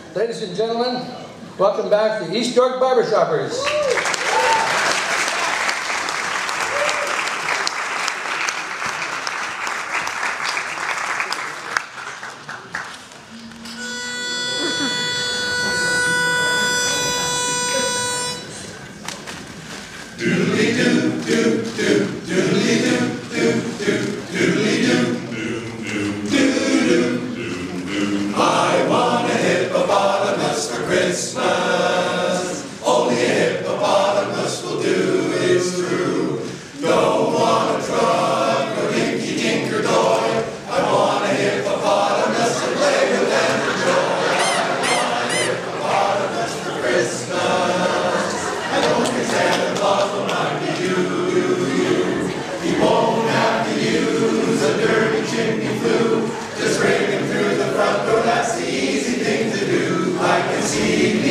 Ladies and gentlemen, welcome back to East York Barbershoppers. I want a hippopotamus for Christmas. Only a hippopotamus will do, it's true. Don't want a truck or dinky dink or toy. I want a hippopotamus to play with and enjoy. I want a hippopotamus for Christmas. I don't think Santa Claus will mind you. He won't have to use a dirty chimney flue. Just ring him through the front door, that's the easy thing to do. I can see